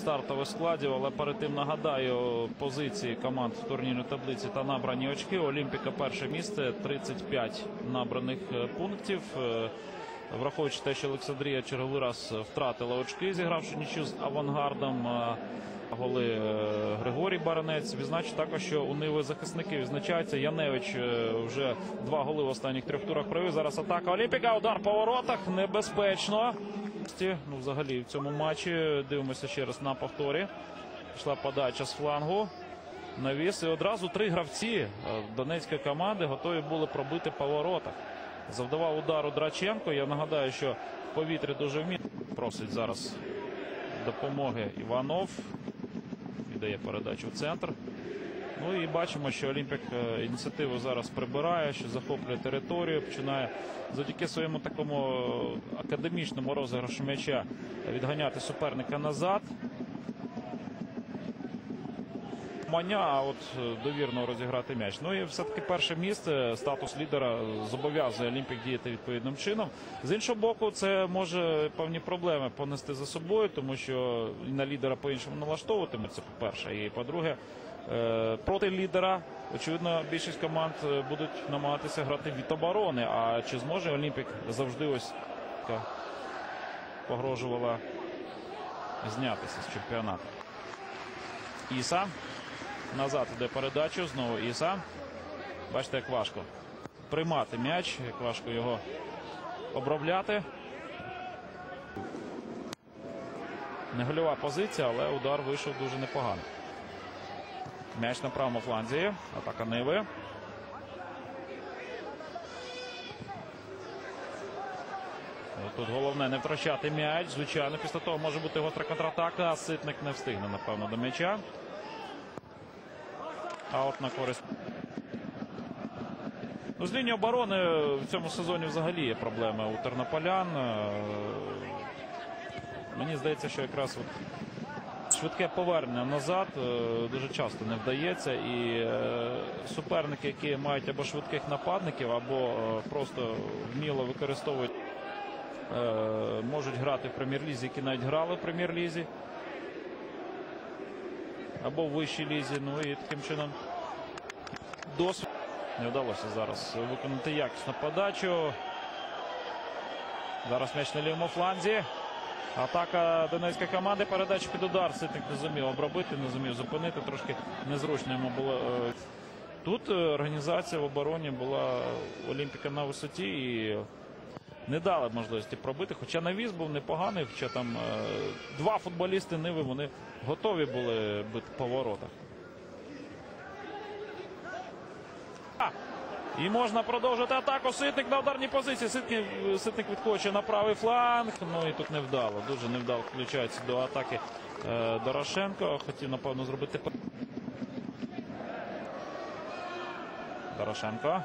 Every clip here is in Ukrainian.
Стартових складів, але перед тим нагадаю позиції команд в турнірній таблиці та набрані очки. Олімпіка перше місце, 35 набраних пунктів. Враховуючи те, що Олександрія черговий раз втратила очки, зігравши нічию з Авангардом. Голи Григорій Баранець. Відзначу також, що у Ниви захисники відзначаються. Яневич вже 2 голи в останніх 3 турах провів. Зараз атака Олімпіка. Удар по воротах. Небезпечно. Ну, взагалі в цьому матчі. Дивимося ще раз на повторі. Пішла подача з флангу. Навіс. І одразу 3 гравці донецької команди готові були пробити по воротах. Завдавав удару Драченко. Я нагадаю, що в повітрі дуже вміє. Просить зараз допомоги Іванов. Віддає передачу в центр. Ну і бачимо, що Олімпік ініціативу зараз прибирає, що захоплює територію. Починає завдяки своєму такому академічному розіграшу м'яча відганяти суперника назад. А от довірно розіграти м'яч. Ну і все-таки перше місце, статус лідера зобов'язує Олімпік діяти відповідним чином. З іншого боку, це може певні проблеми понести за собою, тому що на лідера по-іншому налаштовуватиметься, по-перше. І по-друге, проти лідера, очевидно, більшість команд будуть намагатися грати від оборони. А чи зможе Олімпік завжди ось погрожувала знятися з чемпіонату? Іса. Назад іде передачу. Знову Іса. Бачите, як важко приймати м'яч, як важко його обробляти. Не гольова позиція, але удар вийшов дуже непогано. М'яч на правому фланзі. Атака Ниви. Тут головне не втрачати м'яч. Звичайно, після того може бути гостра контратака, а Ситник не встигне, напевно, до м'яча. А от на користь. Ну, з лінії оборони в цьому сезоні взагалі є проблеми у тернополян. Мені здається, що якраз от швидке повернення назад дуже часто не вдається. І суперники, які мають або швидких нападників, або просто вміло використовують, можуть грати в прем'єр-лізі, які навіть грали в прем'єр-лізі. Або в вищій лізі. Ну і таким чином досвід. Не вдалося зараз виконати якісну подачу. Зараз м'яч на лівому фланзі. Атака донецької команди. Передача під удар. Ситник не зумів обробити, не зумів зупинити. Трошки незручно йому було. Тут організація в обороні була Олімпіка на висоті і не дали можливості пробити. Хоча навіс був непоганий. Хоча там 2 футболісти Ниви, вони готові були бити по воротах. І можна продовжити атаку. Ситник на ударній позиції. Ситник відкочує на правий фланг. Ну і тут невдало. Дуже невдало включається до атаки Дорошенко. Хотів, напевно, зробити. Дорошенко.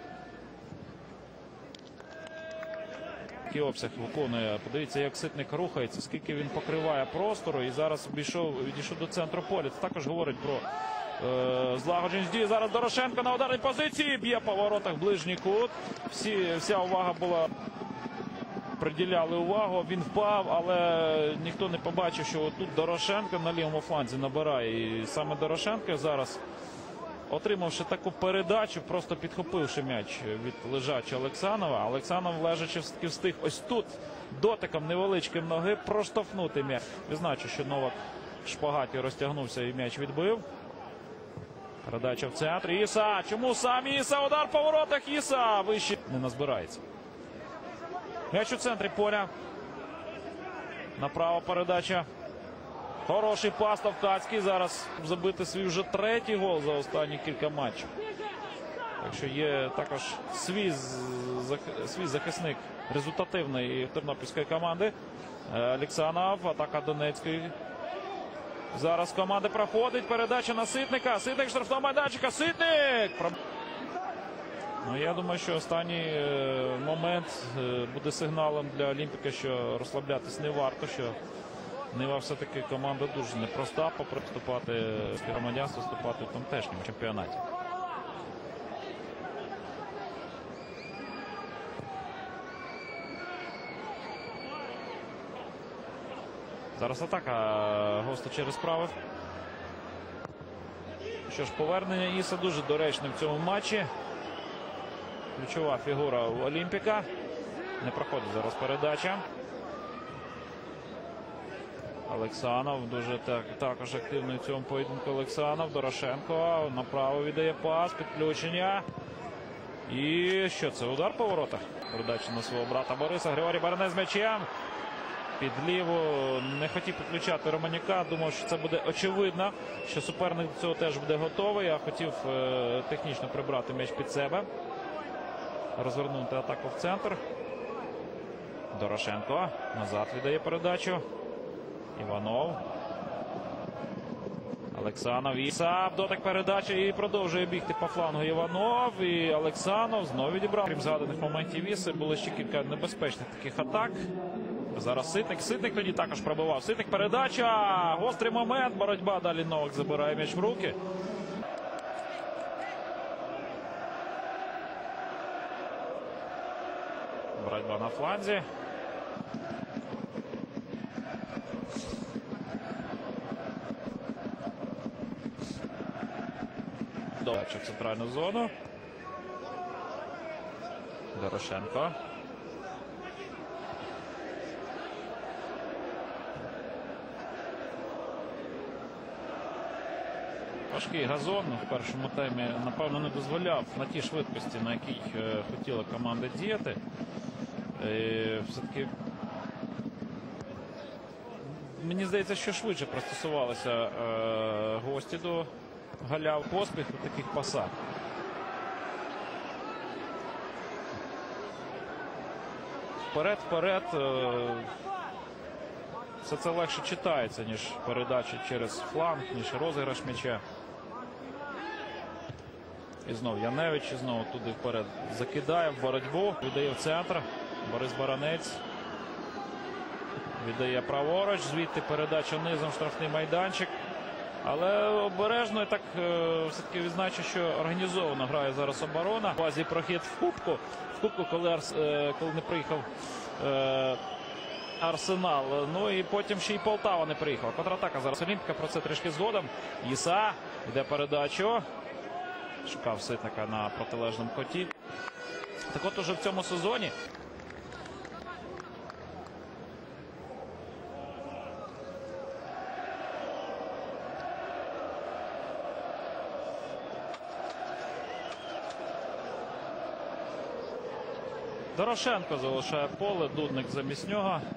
Який обсяг виконує. Подивіться, як Ситник рухається, скільки він покриває простору. І зараз відійшов до центру поля. Це також говорить про злагодженість дії. Зараз Дорошенко на ударній позиції. Б'є по воротах ближній кут. Вся увага була. Приділяли увагу. Він впав, але ніхто не побачив, що тут Дорошенко на лівому фланзі набирає. І саме Дорошенко зараз, отримавши таку передачу, просто підхопивши м'яч від лежачого Олексанова. Олексанов, лежачи, встиг ось тут дотиком невеличким ноги проштовхнути м'яч. Відзначу, що Новак в шпагаті розтягнувся і м'яч відбив. Передача в центрі. Іса. Чому сам Іса? Удар по воротах. Іса вище не назбирається. М'яч у центрі поля. Направо передача. Хороший пас Товкацький. Зараз забити свій вже 3-й гол за останні кілька матчів. Так що є також свій захисник результативний тернопільської команди. Олексанов. Атака Донецької. Зараз команда проходить. Передача на Ситника. Ситник штрафного майданчика. Ситник! Ну, я думаю, що останній момент буде сигналом для Олімпіка, що розслаблятись не варто, що Нива все-таки команда дуже непроста, попри вступати з громадянства, вступати в тамтешньому чемпіонаті. Зараз атака гостя через правив. Що ж, повернення Іса дуже доречне в цьому матчі. Ключова фігура у Олімпіка. Не проходить зараз передача. Олексанов дуже також активний в цьому поєдинку. Олексанов, Дорошенко направо віддає пас, підключення. І що це? Удар по воротах. Передача на свого брата Бориса. Григорій Баранець з м'ячем. Під ліву не хотів підключати Романюка. Думав, що це буде очевидно, що суперник до цього теж буде готовий. А хотів технічно прибрати м'яч під себе. Розвернути атаку в центр. Дорошенко назад віддає передачу. Іванов. Олексанов. Ісап. Дотик передачі і продовжує бігти по флангу Іванов. І Олексанов знову відібрав. Крім згаданих моментів Іси, було ще кілька небезпечних таких атак. Зараз Ситник. Ситник тоді також пробивав. Ситник передача. Гострий момент. Боротьба. Далі Новак забирає м'яч в руки. Боротьба на фланзі. Додача в центральну зону. Дорошенко. Важкий газон в першому таймі, напевно, не дозволяв на тій швидкості, на якій хотіла команда діяти. Все-таки мені здається, що швидше пристосувалися гості до галяв. Поспіх у таких пасах. Вперед. Все це легше читається, ніж передача через фланг, ніж розіграш м'яча. І знову Яневич, і знову туди вперед закидає в боротьбу. Віддає в центр. Борис Баранець. Віддає праворуч. Звідти передача низом в штрафний майданчик. Але обережно, і так все-таки відзначу, що організовано грає зараз оборона. В базі прохід в Кубку. В Кубку, коли не приїхав Арсенал. Ну і потім ще й Полтава не приїхала. Контратака зараз Олімпіка, про це трішки згодом. Іса йде передачу. Шукав Ситника на протилежному коті. Так от уже в цьому сезоні Дорошенко залишає поле, Дудник замість нього.